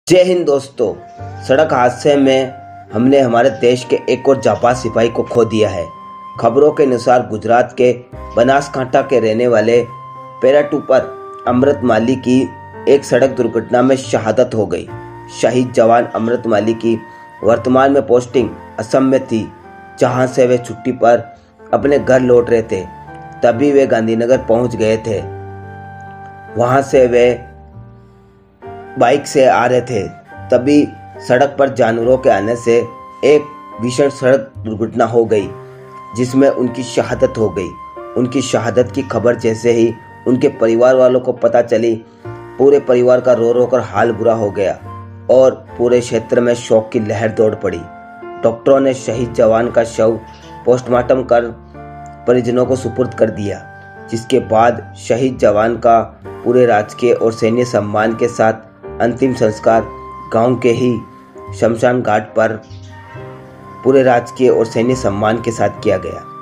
जय हिंद दोस्तों। सड़क हादसे में हमने हमारे देश के एक और जाबाज सिपाही को खो दिया है। खबरों के अनुसार गुजरात के बनासकांठा के रहने वाले पैराट्रूपर अमृत माली की एक सड़क दुर्घटना में शहादत हो गई। शहीद जवान अमृत माली की वर्तमान में पोस्टिंग असम में थी, जहां से वे छुट्टी पर अपने घर लौट रहे थे। तभी वे गांधीनगर पहुंच गए थे। वहां से वे बाइक से आ रहे थे, तभी सड़क पर जानवरों के आने से एक भीषण सड़क दुर्घटना हो गई, जिसमें उनकी शहादत हो गई। उनकी शहादत की खबर जैसे ही उनके परिवार वालों को पता चली, पूरे परिवार का रो रो कर हाल बुरा हो गया और पूरे क्षेत्र में शोक की लहर दौड़ पड़ी। डॉक्टरों ने शहीद जवान का शव पोस्टमार्टम कर परिजनों को सुपुर्द कर दिया, जिसके बाद शहीद जवान का पूरे राजकीय और सैन्य सम्मान के साथ अंतिम संस्कार गांव के ही शमशान घाट पर पूरे राजकीय और सैन्य सम्मान के साथ किया गया।